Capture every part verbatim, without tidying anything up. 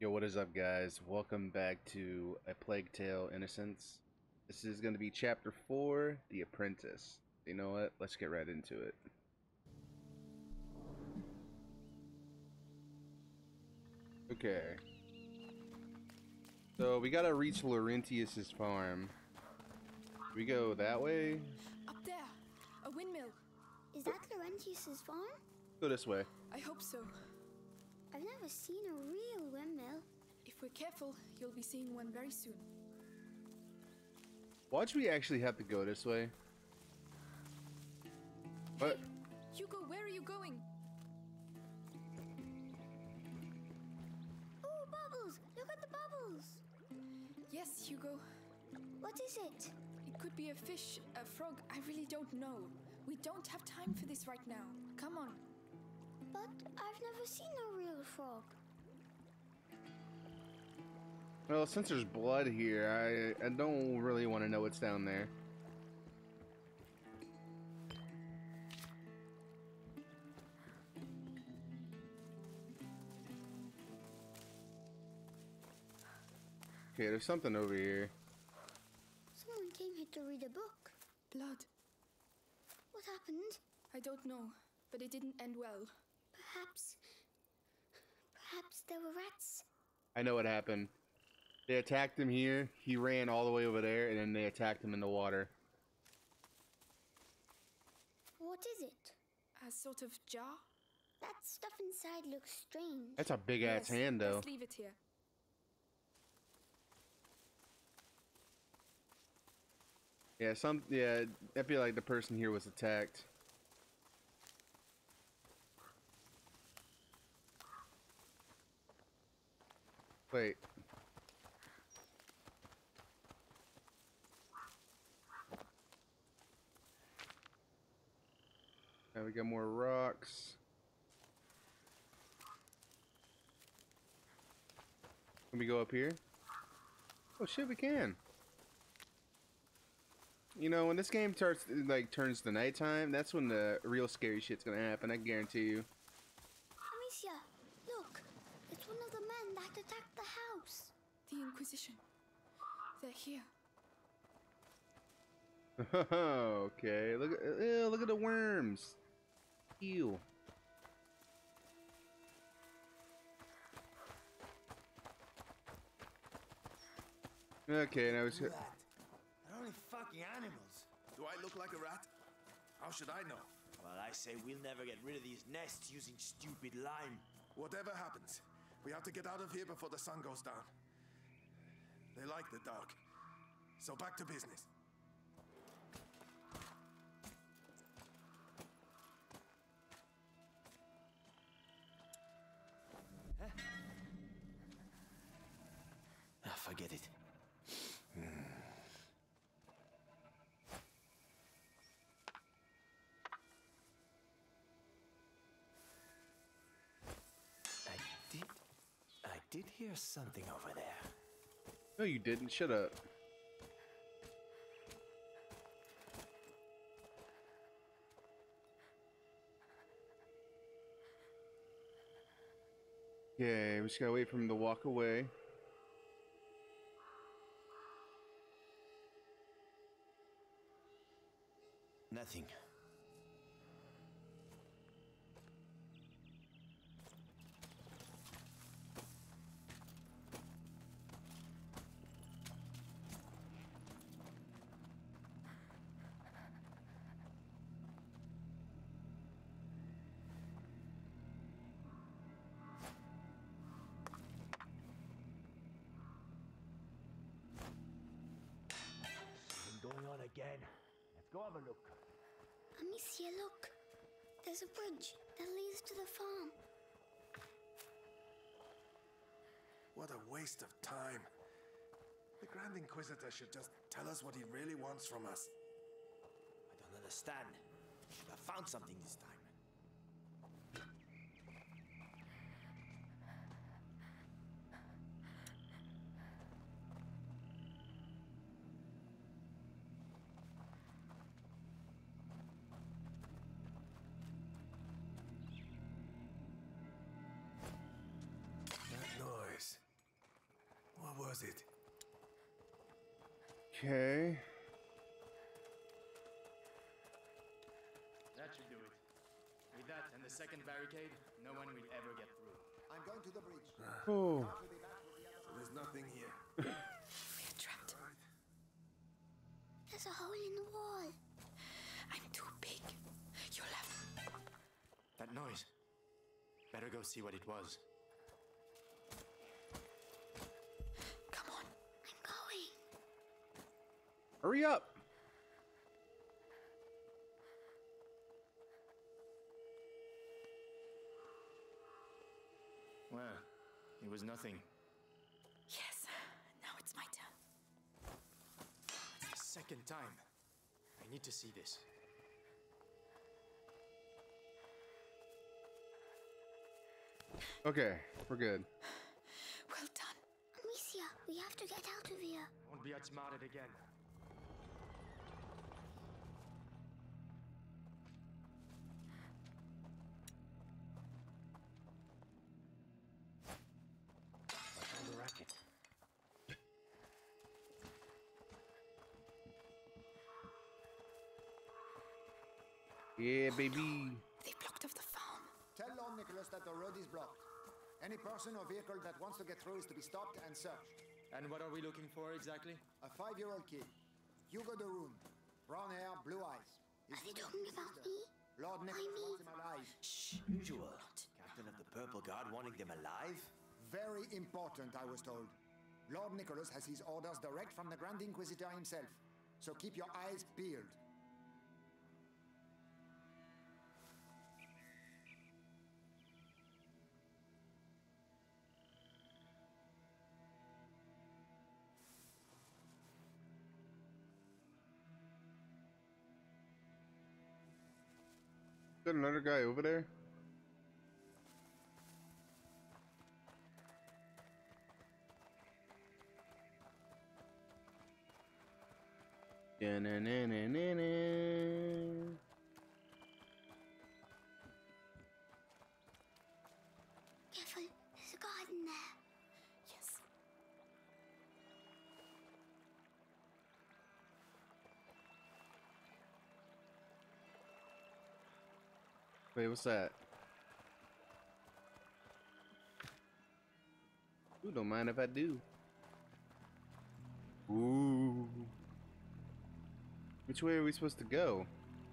Yo, what is up, guys? Welcome back to A Plague Tale: Innocence. This is going to be Chapter four, The Apprentice. You know what? Let's get right into it. Okay. So, we gotta reach Laurentius's farm. We go that way? Up there, a windmill. Is that Laurentius's farm? Go this way. I hope so. I've never seen a real windmill. If we're careful, you'll be seeing one very soon. Why'd we actually have to go this way? What? Hugo, where are you going? Oh, bubbles! Look at the bubbles! Yes, Hugo. What is it? It could be a fish, a frog, I really don't know. We don't have time for this right now. Come on. But I've never seen a real frog. Well, since there's blood here, I, I don't really want to know what's down there. Okay, there's something over here. Someone came here to read a book. Blood. What happened? I don't know, but it didn't end well. Perhaps... Perhaps there were rats. I know what happened. They attacked him here, he ran all the way over there, and then they attacked him in the water. What is it? A sort of jar? That stuff inside looks strange. That's a big ass Yes, hand, though. Let's leave it here. Yeah, some, yeah, I feel like the person here was attacked. Wait. Now we got more rocks. Can we go up here? Oh shit, we can. You know, when this game starts like turns to nighttime, that's when the real scary shit's gonna happen. I guarantee you. Amicia, look! It's one of the men that attacked the house. The Inquisition. They're here. Okay, look at uh, look at the worms. Ew. Okay, now it's. Rat. They're only fucking animals. Do I look like a rat? How should I know? Well, I say we'll never get rid of these nests using stupid lime. Whatever happens, we have to get out of here before the sun goes down. They like the dark. So back to business. Ah, forget it. I did... I did hear something over there. No, you didn't. Shut up. Okay, we just gotta wait for him to walk away. Nothing. Something going on again. Let's go have a look. Amicia, look! There's a bridge that leads to the farm. What a waste of time. The Grand Inquisitor should just tell us what he really wants from us. I don't understand. Should have found something this time. noise. was it. Okay. That should do it. With that and the second barricade, no one will ever get through. I'm going to the bridge. Oh. I'll be back with the other. So there's nothing here. We're trapped. There's a hole in the wall. I'm too big. You'll have. That noise. Better go see what it was. Come on. I'm going. Hurry up. Well, it was nothing. Yes. Now it's my turn. The second time. I need to see this. Okay, we're good. Well done. Amicia, we have to get out of here. Won't be outsmarted again. What's on the racket? Yeah, baby. They blocked off the farm. Tell Lord Nicholas that the road is blocked. Any person or vehicle that wants to get through is to be stopped and searched. And what are we looking for exactly? A five-year-old kid. Hugo de Rune. Brown hair, blue eyes. He's Are they with talking his about sister. me? Lord Nicholas mean- wants him alive. Shh. Usual. Captain of the Purple Guard wanting them alive? Very important, I was told. Lord Nicholas has his orders direct from the Grand Inquisitor himself. So keep your eyes peeled. Got another guy over there. Da-na-na-na-na-na. Careful, there's a garden there. Yes. Wait, what's that? Ooh, don't mind if I do. Ooh. Which way are we supposed to go?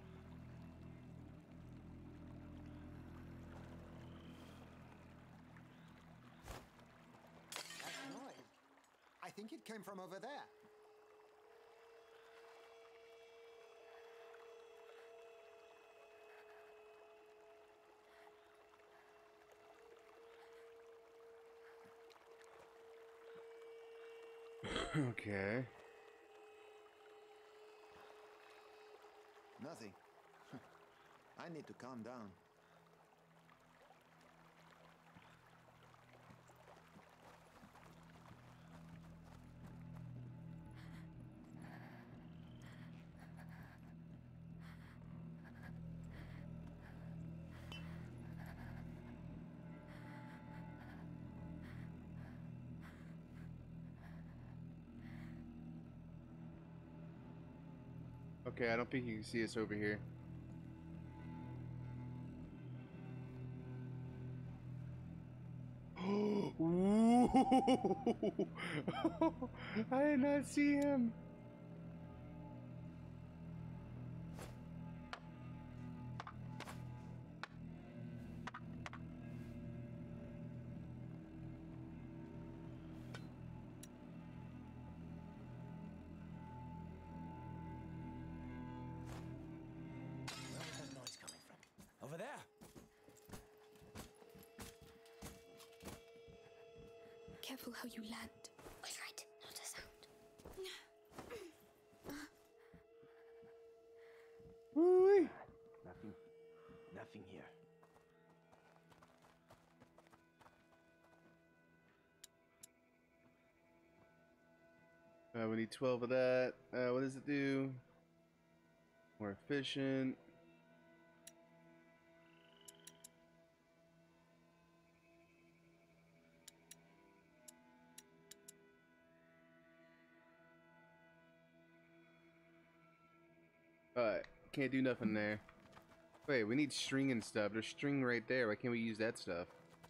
That noise. I think it came from over there. Okay. Nothing. I need to calm down. Okay, I don't think you can see us over here. Ooh. I did not see him. Where was that noise coming from? Over there! Careful how you land. All right, not a sound. Woo-wee. Nothing. Nothing here. Uh, we need twelve of that. Uh, what does it do? More efficient. Alright, can't do nothing there. Wait, we need string and stuff. There's string right there. Why can't we use that stuff?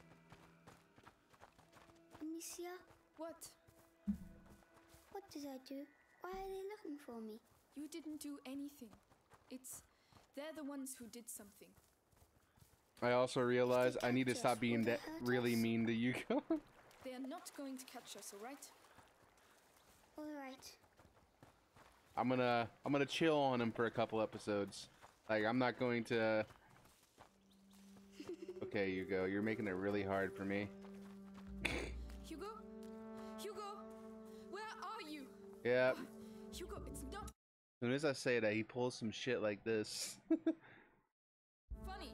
Amicia, What? what did I do? Why are they looking for me? You didn't do anything. It's. They're the ones who did something. I also realize I need to stop being that really mean to Yuko. They are not going to catch us, alright? Alright. I'm gonna I'm gonna chill on him for a couple episodes. Like I'm not going to. Okay, Yuko, you're making it really hard for me. Hugo? Hugo? Where are you? Yeah. Hugo, it's not As soon as I say that, he pulls some shit like this. funny.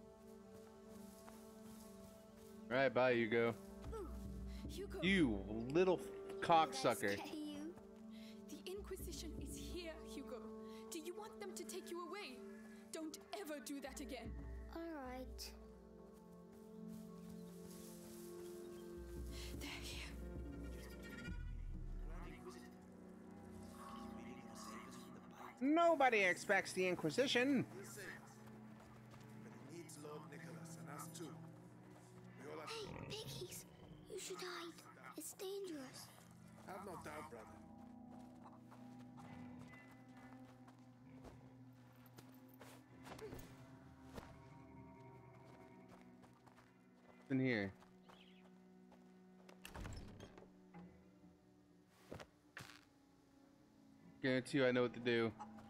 Alright, bye, Hugo. Hugo, You little cocksucker. Did I scare you? the Inquisition is here, Hugo. Do you want them to take you away? Don't ever do that again. Alright. They're here. Nobody expects the Inquisition. We'll save it. But it needs Lord Nicholas and us too. We all have Hey, piggies! You should hide. It's dangerous. Have no doubt, brother. What's in here? Guarantee you I know what to do.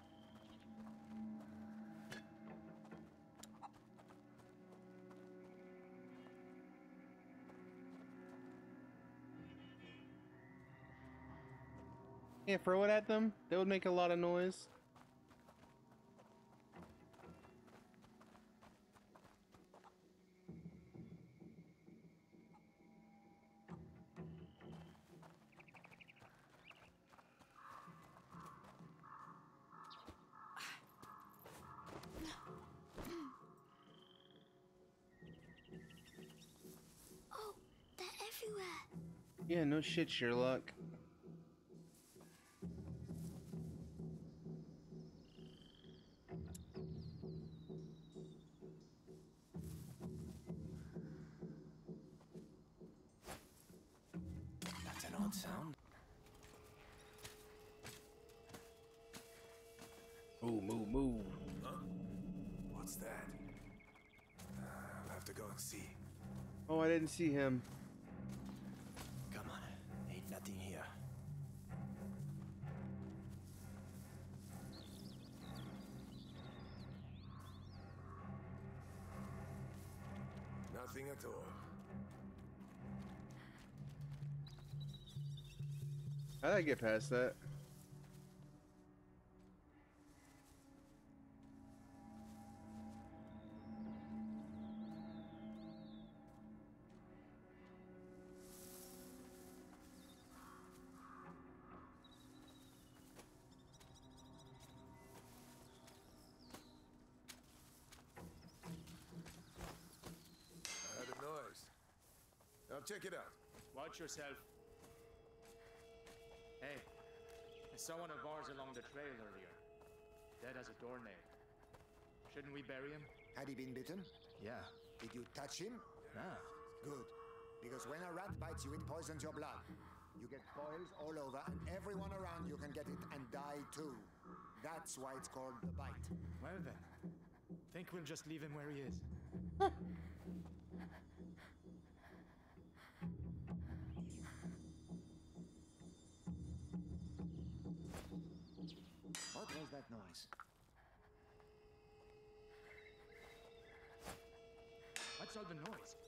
Can't throw it at them? That would make a lot of noise. Oh, they're everywhere. Yeah, no shit, Sherlock. That's an odd sound. Move, move, move. What's that? Uh, I'll have to go and see. Oh, I didn't see him. Come on. Ain't nothing here. Nothing at all. How did I get past that? I heard a noise. Now check it out. Watch yourself. Hey, I saw one of ours along the trail earlier. Dead as a doornail. Shouldn't we bury him? Had he been bitten? Yeah. Did you touch him? Nah. Good. Because when a rat bites you, it poisons your blood. You get boils all over, and everyone around you can get it and die too. That's why it's called the bite. Well then. Think we'll just leave him where he is. What was that noise? What's all the noise?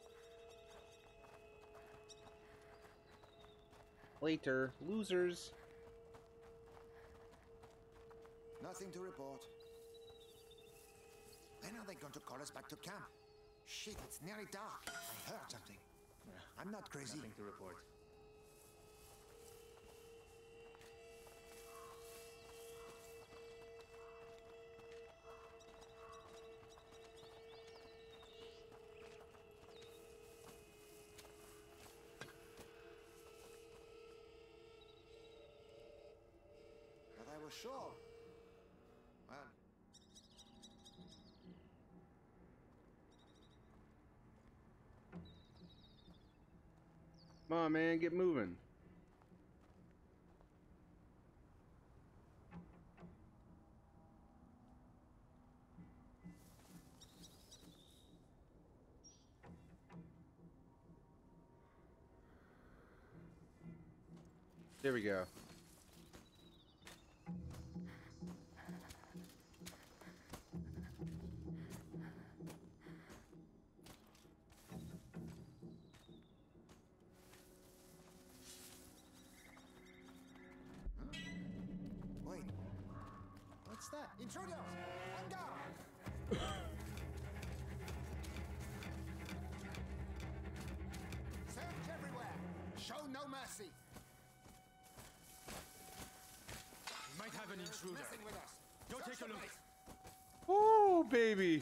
Later, losers. Nothing to report. When are they going to call us back to camp? Shit, it's nearly dark. I heard something. I'm not crazy. Nothing to report. But I was sure. Come on, man, get moving. There we go. Wait. What's that? Intruders! On guard! Search everywhere! Show no mercy! We might have an intruder. Messing with us! Go Search take a the look. place. Oh, baby.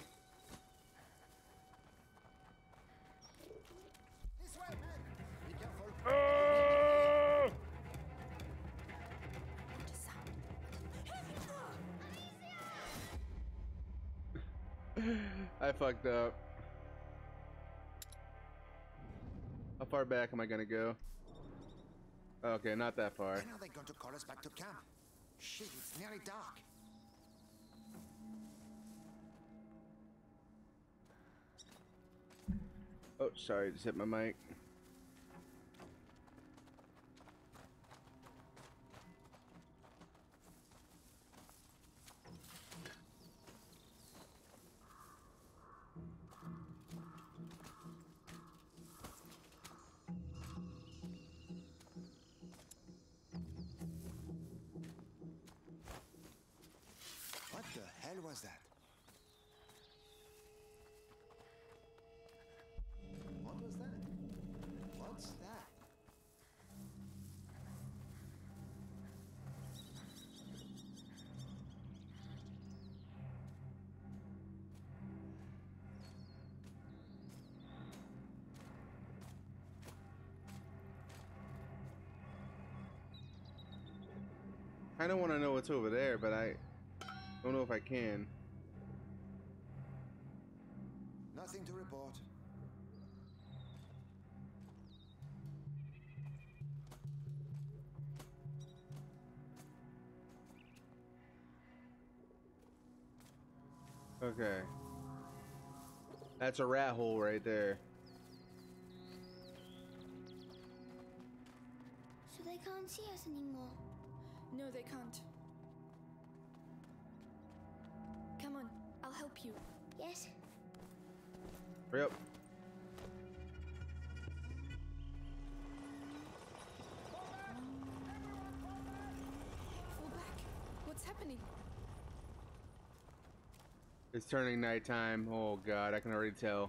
This way, men! Be careful! Oh! I fucked up. How far back am I gonna go? Okay, not that far. When are they going to call us back to camp? Shit, it's nearly dark. Oh, sorry, just hit my mic. What the hell was that? What was that? What's that? I don't want to know what's over there, but I don't know if I can. Nothing to report. Okay. That's a rat hole right there. So they can't see us anymore. No, they can't. Come on, I'll help you. Yes? Hurry up. Fall back. What's happening? It's turning nighttime. Oh god, I can already tell.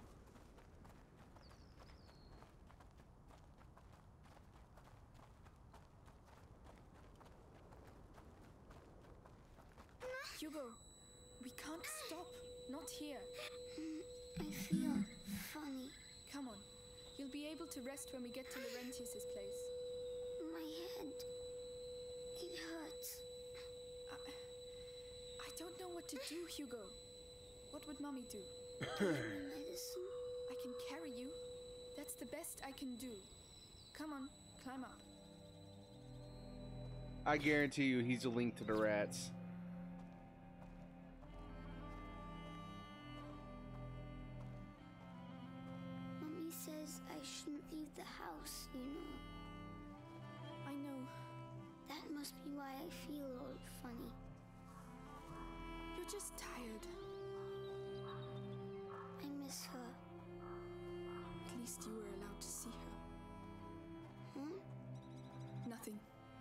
Hugo, we can't stop. Not here. I feel funny. Come on. You'll be able to rest when we get to Laurentius's place. My head. It hurts. I, I don't know what to do, Hugo. What would Mommy do? Give me medicine. I can carry you. That's the best I can do. Come on, climb up. I guarantee you he's a link to the rats. Mommy says I shouldn't leave the house, you know. I know. That must be why I feel all funny. You're just tired. I miss her. At least you were allowed to see her. Hmm? Nothing.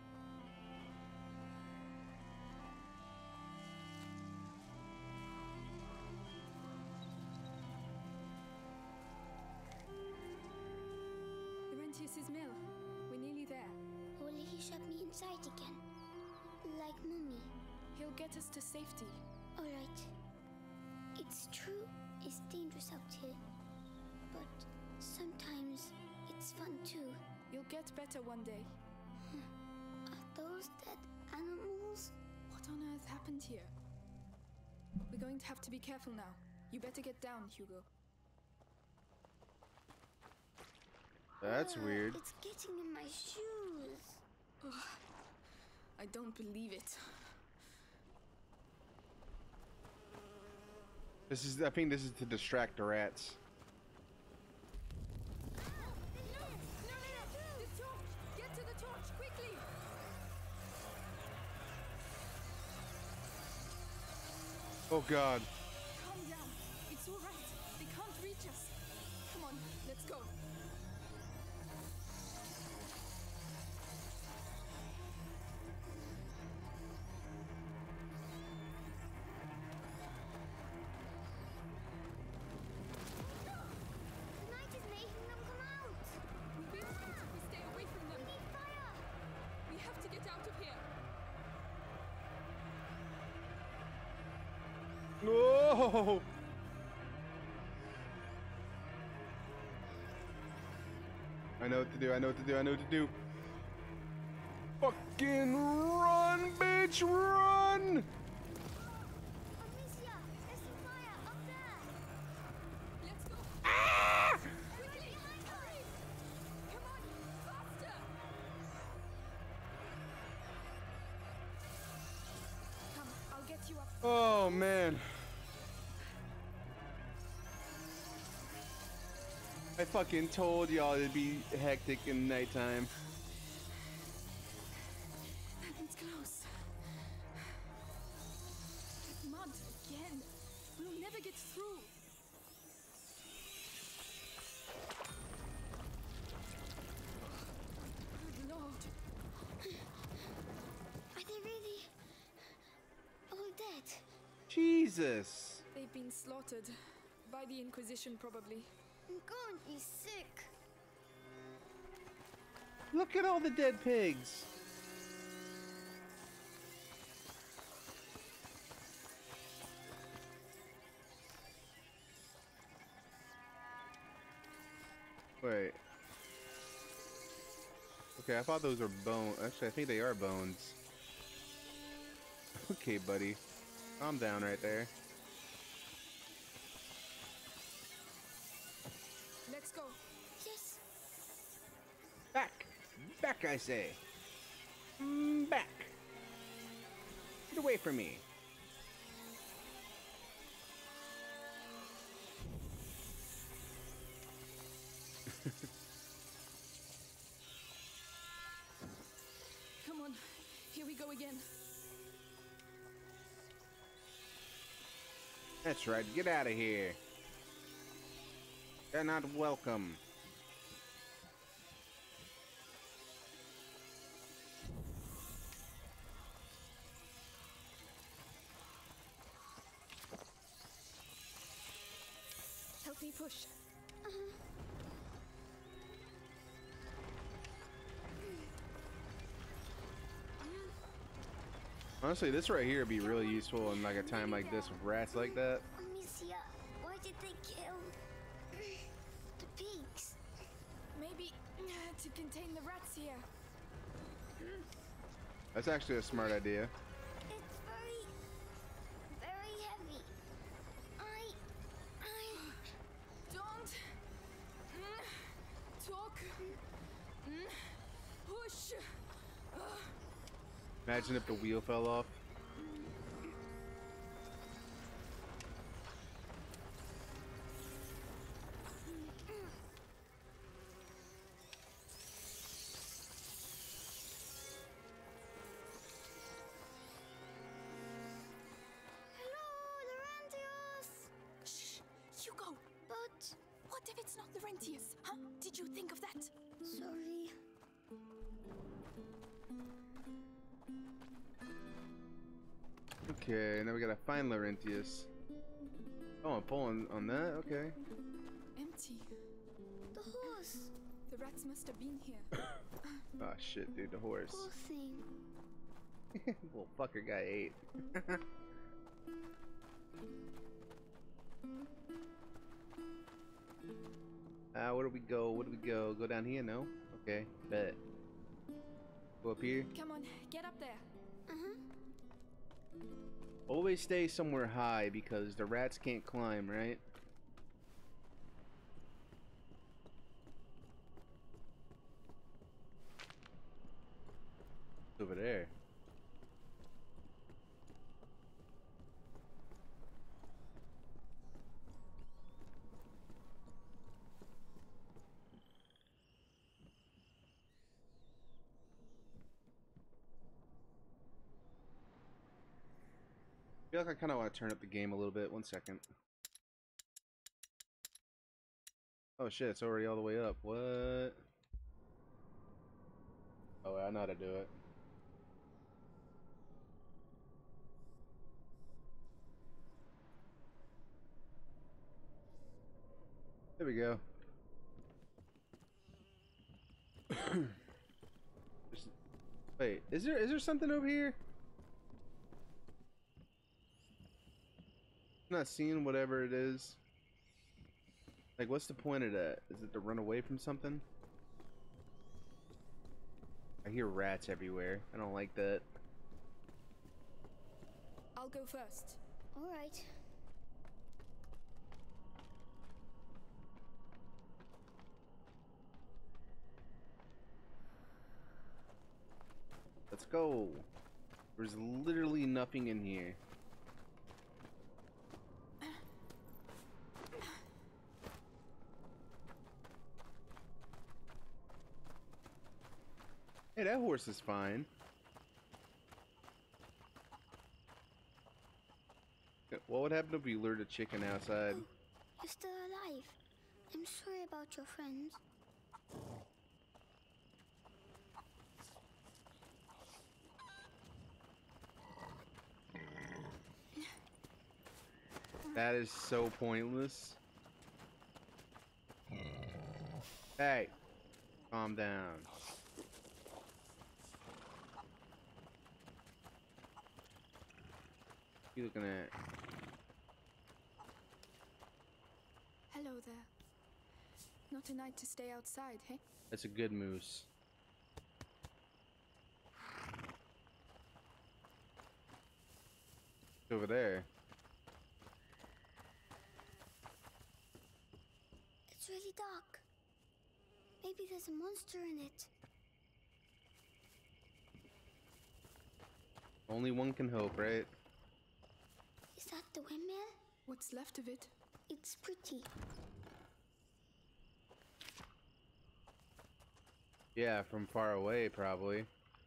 Laurentius's mill. We're nearly there. Will he shut me inside again? Like Mummy. He'll get us to safety. Alright. It's true, it's dangerous out here. But sometimes it's fun too. You'll get better one day. Are those dead animals? What on earth happened here? We're going to have to be careful now. You better get down, Hugo. That's Uh, weird. It's getting in my shoes. Ugh, I don't believe it. This is, I think this is to distract the rats. No, no, no, no! The torch! Get to the torch, quickly! Oh god. Calm down. It's all right. They can't reach us. Come on, let's go. The night is making them come out. We'll be alright if we stay away from them. We need fire. We have to get out of here. No! I know what to do, I know what to do, I know what to do. Fucking run, bitch, run! Amicia, there's some fire up there. Let's go. Ah! Quickly, hurry! Come on, faster! Come, I'll get you up. Oh man. I fucking told y'all it'd be hectic in nighttime. It's close. That mud again. We'll never get through. Good Lord. Are they really all dead? Jesus. They've been slaughtered. By the Inquisition, probably. I'm going to be sick. Look at all the dead pigs. Wait. Okay, I thought those were bones. Actually, I think they are bones. Okay, buddy. Calm down right there. Let's go. Yes. Back! Back, I say! Mm, back! Get away from me! Come on. Here we go again. That's right, get out of here! They're not welcome. Help me push. Honestly, this right here would be really useful in like a time like this with rats like that. Amicia, why did they kill the pigs? Maybe uh, to contain the rats here. That's actually a smart idea. It's very, very heavy. I, I. Don't mm, talk. Mm, push. Uh, Imagine if the wheel fell off. Hello, Laurentius. shh, Hugo. But What if it's not Laurentius? Huh? Did you think of that? sorry. Okay, now we gotta find Laurentius. Oh, I'm pulling on that? Okay. Empty. The horse. The rats must have been here. Oh shit, dude, the horse. Poor thing. Little fucker got ate. Ah, uh, where do we go? Where do we go? Go down here? No? Okay, bet. Go up here. Come on, get up there. Uh-huh. Always stay somewhere high because the rats can't climb, right? over there? I feel like I kind of want to turn up the game a little bit. One second. Oh shit, it's already all the way up. What? Oh, I know how to do it. There we go. There's- Wait, is there is there something over here? I'm not seeing whatever it is. Like, what's the point of that? Is it to run away from something? I hear rats everywhere. I don't like that. I'll go first. All right. Let's go. There's literally nothing in here. Hey, that horse is fine. What would happen if we lured a chicken outside? Oh, you're still alive. I'm sorry about your friends. That is so pointless. Hey, calm down. What you looking at? Hello there. Not a night to stay outside, hey? That's a good moose. It's over there. It's really dark. Maybe there's a monster in it. Only one can hope, right? Is that the windmill? What's left of it? It's pretty. Yeah, from far away, probably.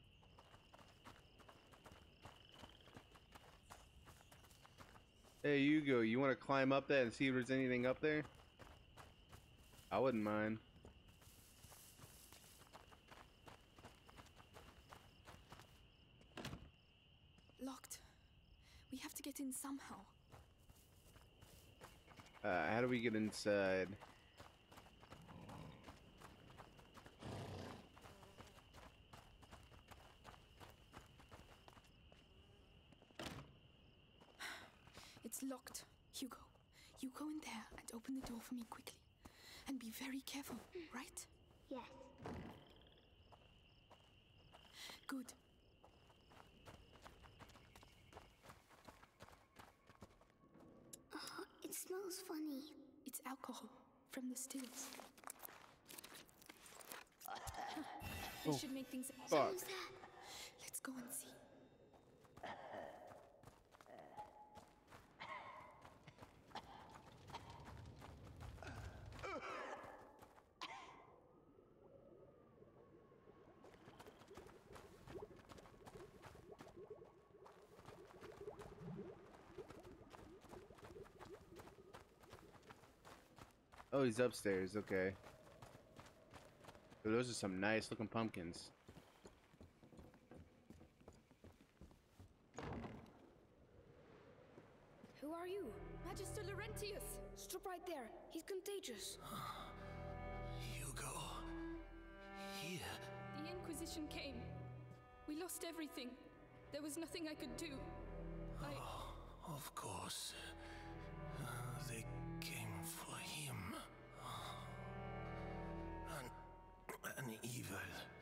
Hey, Hugo, you want to climb up that and see if there's anything up there? I wouldn't mind. Locked. We have to get in somehow. Uh, how do we get inside? It's locked. Hugo, you go in there and open the door for me quickly. And be very careful, right? Yes. Good. Uh, it smells funny. It's alcohol from the stills. This should make things... Fuck. Someone's there. Let's go and see. Oh, he's upstairs. Okay. So those are some nice looking pumpkins. Who are you? Magister Laurentius! Stop right there. He's contagious. Hugo. Here. The Inquisition came. We lost everything. There was nothing I could do. I... Of course. Uh, they came for him. An, an evil.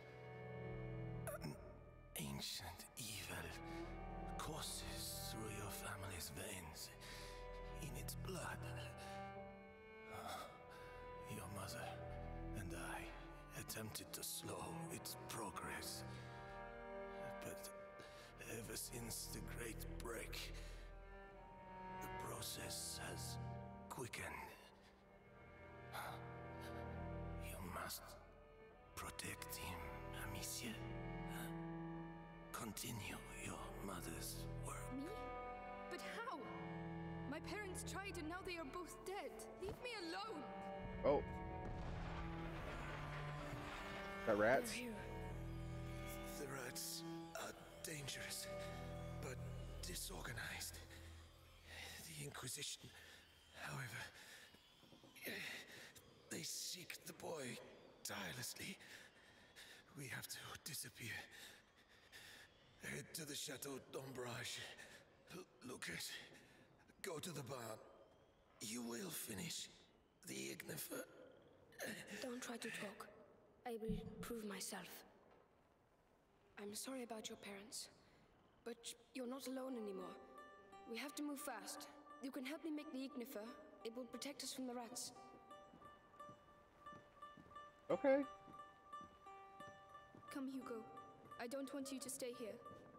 An ancient evil courses through your family's veins. In its blood. Uh, your mother and I attempted to slow its progress. But Ever since the Great Break, the process has quickened. You must protect him, Amicia. Continue your mother's work. Me? But how? My parents tried and now they are both dead. Leave me alone. Oh. Got rats? They're here. The rats are dangerous, but disorganized. The Inquisition, however, they seek the boy tirelessly. We have to disappear. Head to the Chateau d'Ombrage. L- Lucas, go to the barn. You will finish the Ignifer. Don't try to talk. I will prove myself. I'm sorry about your parents, but you're not alone anymore. We have to move fast. You can help me make the Ignifer. It will protect us from the rats. Okay. Come, Hugo. I don't want you to stay here.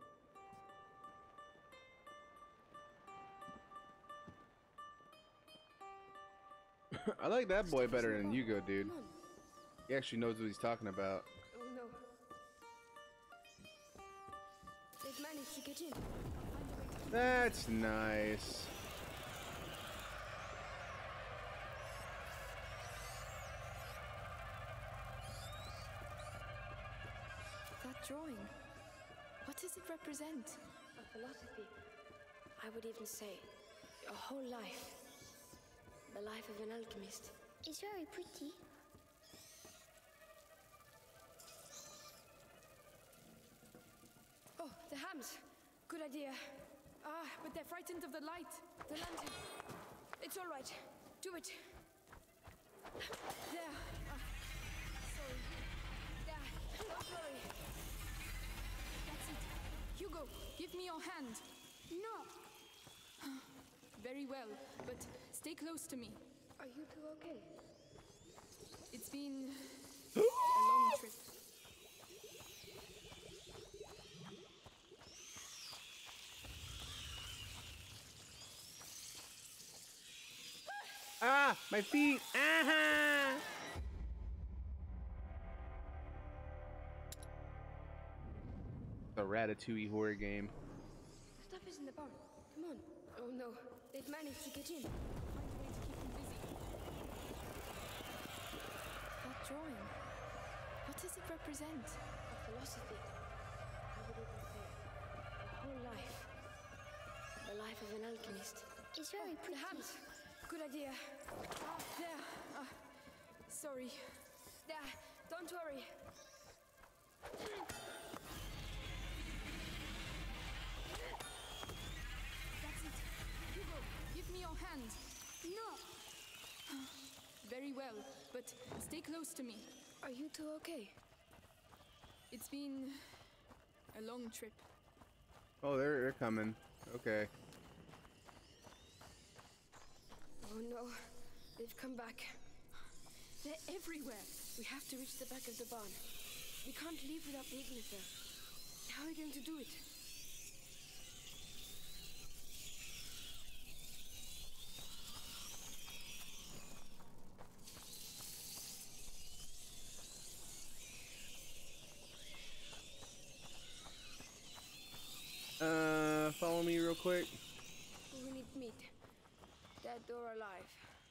I like that boy Step better isn't than far. Hugo, dude. Come on. He actually knows what he's talking about. Oh no. They've managed to get in. That's nice. That drawing. What does it represent? A philosophy. I would even say a whole life. The life of an alchemist. It's very pretty. Oh, the hams. Good idea. Ah, but they're frightened of the light. The lantern. It's all right. Do it. There. Ah, sorry. There. Don't worry. That's it. Hugo, give me your hand. No. Very well, but stay close to me. Are you two okay? It's been a long trip. Ah, my feet. Ah! The Ratatouille horror game. Stuff is in the barn. Come on. Oh no. They've managed to get in. Find a way to keep them busy. That drawing. What does it represent? A philosophy. I would even say a whole life. The life of an alchemist. It's very The pretty. hams. Good idea. Ah, there. Ah, sorry. There. Don't worry. That's it. Hugo, give me your hand. No. Very well, but stay close to me. Are you two okay? It's been a long trip. Oh, they're they're coming. Okay. Oh no. They've come back. They're everywhere. We have to reach the back of the barn. We can't leave without the Ignifer. How are we going to do it? Uh, follow me real quick. We need meat. Dead or alive.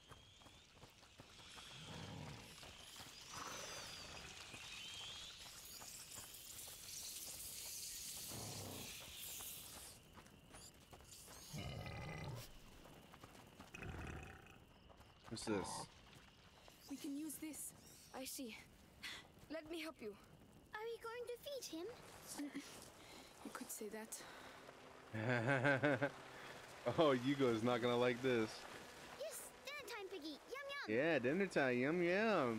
What's this? We can use this. I see. Let me help you. Are we going to feed him? You could say that. Oh, Hugo's not gonna like this. Yes, dinner time, Piggy. Yum yum. Yeah, dinner time. Yum yum.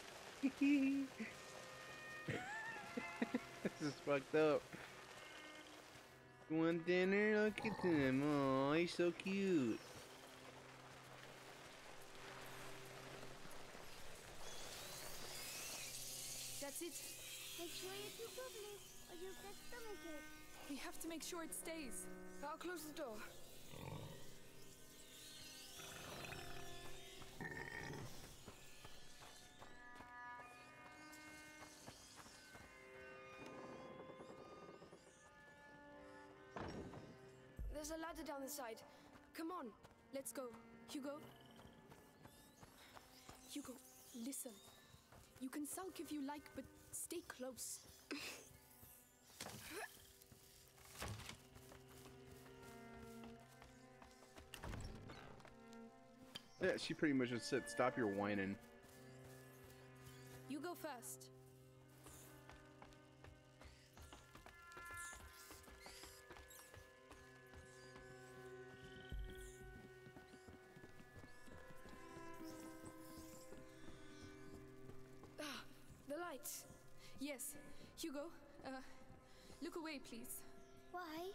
This is fucked up. You want dinner? Look at him. Oh, he's so cute. That's it. Make sure you do properly, or you'll get stomachache. We have to make sure it stays. I'll close the door. There's a ladder down the side. Come on. Let's go. Hugo? Hugo, listen. You can sulk if you like, but stay close. Yeah, she pretty much just said, stop your whining. You go first. Ah, the lights. Yes. Hugo, uh, look away, please. Why?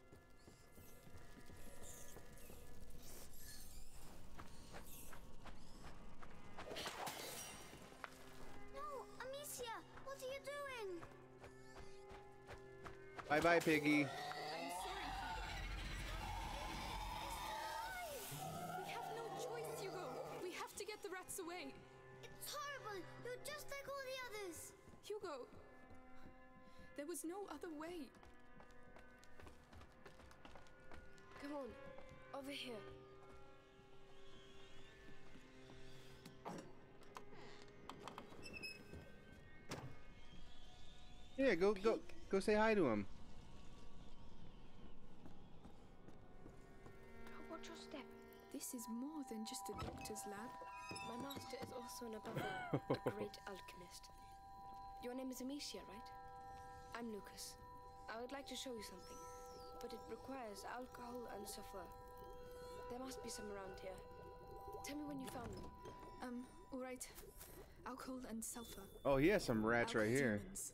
No, Amicia, what are you doing? Bye bye, Piggy. I'm sorry. We have no choice, Hugo. We have to get the rats away. It's horrible. You're just like all the others. Hugo, there was no other way. Come on, over here. Yeah, go go go say hi to him. Watch your step. This is more than just a doctor's lab. My master is also an above all, a great alchemist. Your name is Amicia, right? I'm Lucas. I would like to show you something, but it requires alcohol and sulfur. There must be some around here. Tell me when you found them. Um, all right. Alcohol and sulfur. Oh, he has some rats right here. Demons.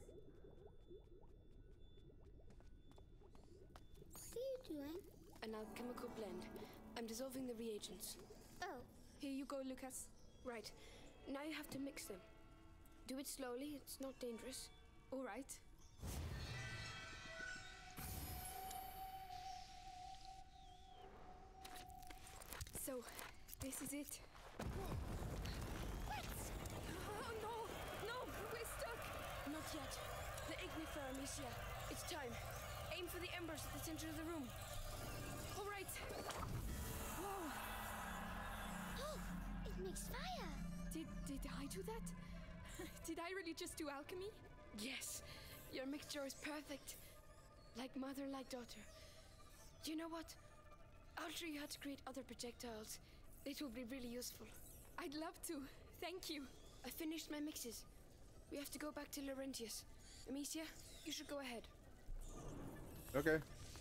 What are you doing? An alchemical blend. I'm dissolving the reagents. Oh, Here you go, Lucas. Right. Now you have to mix them. Do it slowly, it's not dangerous. All right. So, this is it. What? Oh no! No! We're stuck! Not yet. The ignifer, Amicia. It's time. Aim for the embers at the center of the room. All right. Whoa. oh, it makes fire. Did did I do that? Did I really just do alchemy? Yes. Your mixture is perfect. Like mother, like daughter. You know what? I'll show you how to create other projectiles. It will be really useful. I'd love to. Thank you. I finished my mixes. We have to go back to Laurentius. Amicia, you should go ahead. Okay.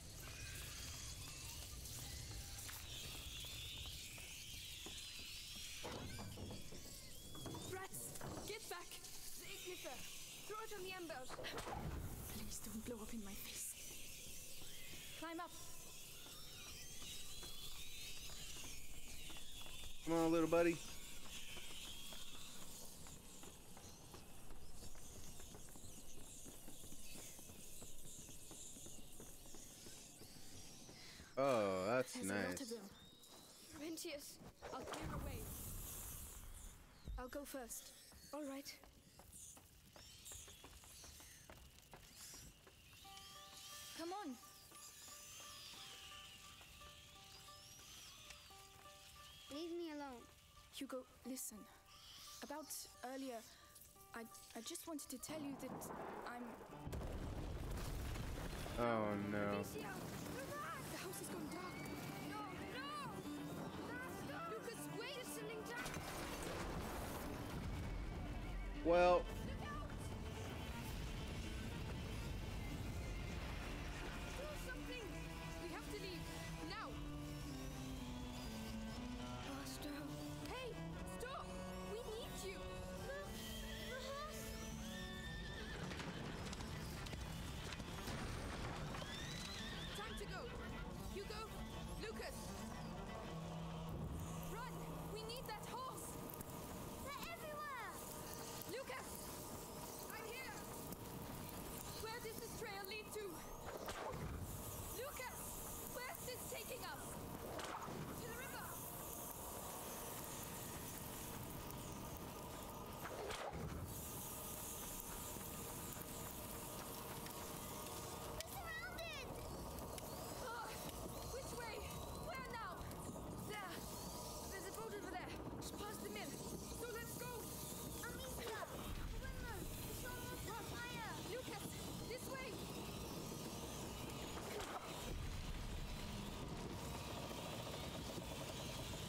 Rats, get back. The ignifer. Throw it on the embers. Please don't blow up in my face. Climb up. Come on, little buddy. Oh, that's There's a lot nice. of them. Laurentius. I'll clear a way. I'll go first. All right. Come on. Leave me alone. Hugo, listen. About earlier, I I just wanted to tell you that I'm. Oh no. Amicia! The house is going dark. No, no! Master! Lucas, wait! It's sending down! Well, Do something. We have to leave now. Master! Hey, stop! We need you. Time to go. Hugo, Lucas. Run! We need that horse. They're everywhere. Lucas!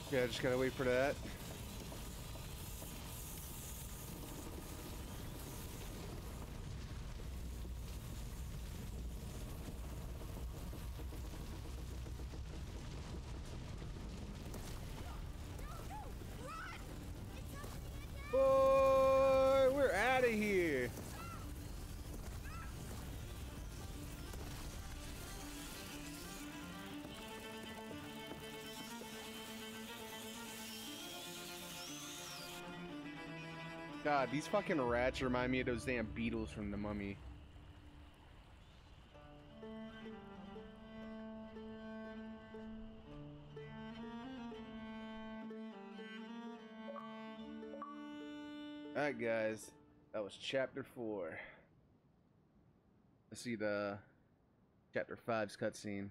Yeah, just gotta wait for that. Boy, we're out of here. God, these fucking rats remind me of those damn beetles from The Mummy. Alright guys, that was chapter four. Let's see the chapter five's cutscene.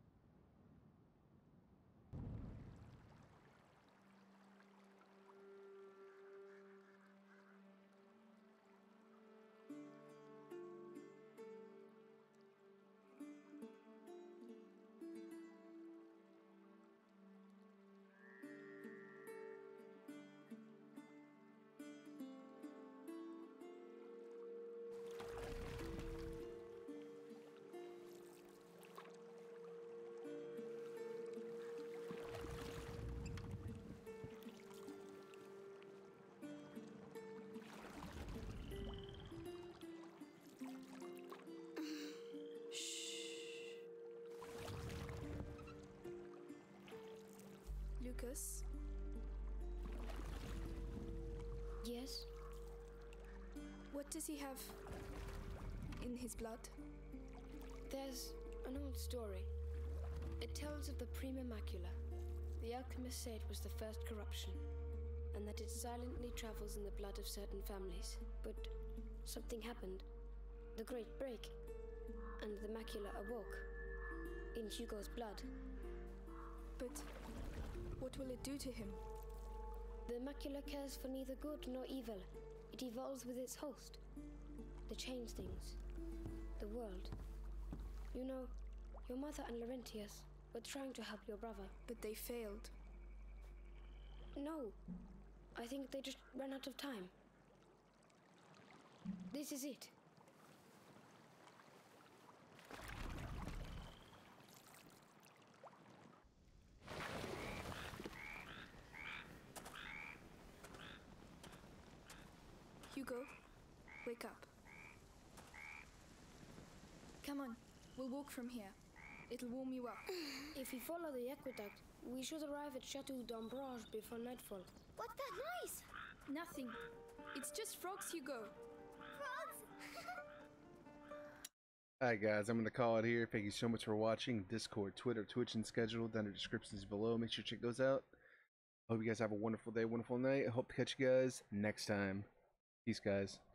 Lucas? Yes? What does he have in his blood? There's an old story. It tells of the Prima Macula. The alchemists say it was the first corruption, and that it silently travels in the blood of certain families. But something happened. The Great Break. And the macula awoke. In Hugo's blood. But what will it do to him? The macula cares for neither good nor evil. It evolves with its host. To change things. The world. You know, your mother and Laurentius were trying to help your brother. But they failed. No. I think they just ran out of time. This is it. Hugo, wake up. Come on, we'll walk from here. It'll warm you up. If we follow the aqueduct, we should arrive at Chateau d'Ombrage before nightfall. What's that noise? Nothing. It's just frogs, Hugo. Frogs? Alright guys, I'm going to call it here. Thank you so much for watching. Discord, Twitter, Twitch, and schedule down in the descriptions below. Make sure to check those out. Hope you guys have a wonderful day, wonderful night. I hope to catch you guys next time. Peace, guys.